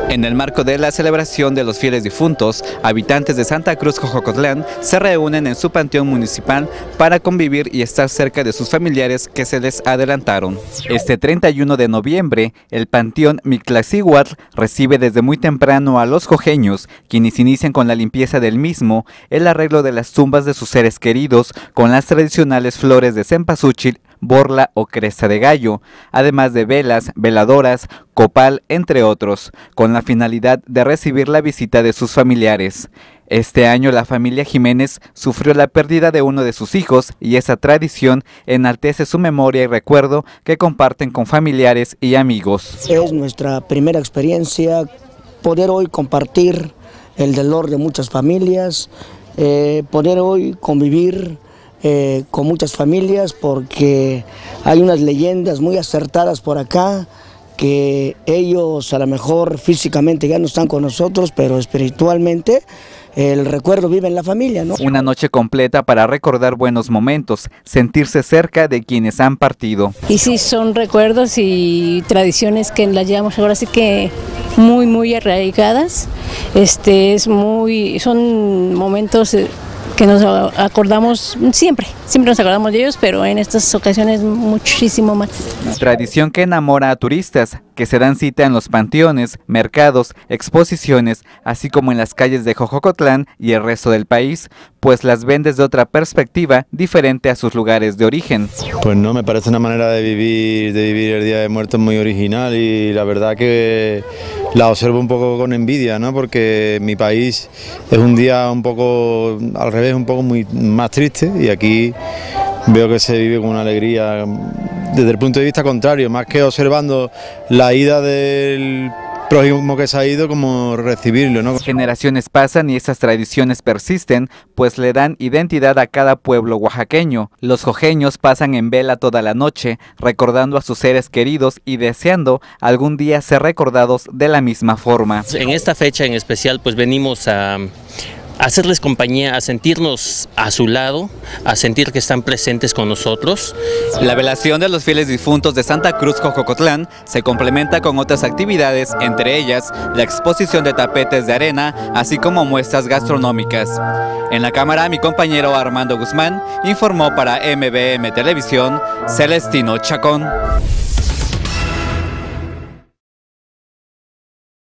En el marco de la celebración de los fieles difuntos, habitantes de Santa Cruz, Jojocotlán, se reúnen en su panteón municipal para convivir y estar cerca de sus familiares que se les adelantaron. Este 31 de noviembre, el panteón Mictlacihuatl recibe desde muy temprano a los jojeños, quienes inician con la limpieza del mismo, el arreglo de las tumbas de sus seres queridos con las tradicionales flores de cempasúchil, borla o cresta de gallo, además de velas, veladoras, copal, entre otros, con la finalidad de recibir la visita de sus familiares. Este año la familia Jiménez sufrió la pérdida de uno de sus hijos y esa tradición enaltece su memoria y recuerdo que comparten con familiares y amigos. Es nuestra primera experiencia poder hoy compartir el dolor de muchas familias, poder hoy convivir con muchas familias, porque hay unas leyendas muy acertadas por acá, que ellos a lo mejor físicamente ya no están con nosotros, pero espiritualmente el recuerdo vive en la familia, ¿no? Una noche completa para recordar buenos momentos, sentirse cerca de quienes han partido. Y sí, son recuerdos y tradiciones que las llevamos ahora sí que muy arraigadas. Son momentos que nos acordamos siempre nos acordamos de ellos, pero en estas ocasiones muchísimo más. Tradición que enamora a turistas, que se dan cita en los panteones, mercados, exposiciones, así como en las calles de Jojocotlán y el resto del país, pues las ven desde otra perspectiva diferente a sus lugares de origen. Pues no, me parece una manera de vivir el Día de Muertos muy original y la verdad que la observo un poco con envidia, ¿no? Porque mi país es un día un poco al revés, un poco más triste, y aquí veo que se vive con una alegría desde el punto de vista contrario, más que observando la ida del prójimo que se ha ido, como recibirlo, ¿no? Generaciones pasan y esas tradiciones persisten, pues le dan identidad a cada pueblo oaxaqueño. Los jojeños pasan en vela toda la noche, recordando a sus seres queridos y deseando algún día ser recordados de la misma forma. En esta fecha en especial, pues venimos a hacerles compañía, a sentirnos a su lado, a sentir que están presentes con nosotros. La velación de los fieles difuntos de Santa Cruz, Jojocotlán, se complementa con otras actividades, entre ellas la exposición de tapetes de arena, así como muestras gastronómicas. En la cámara, mi compañero Armando Guzmán informó para MBM Televisión, Celestino Chacón.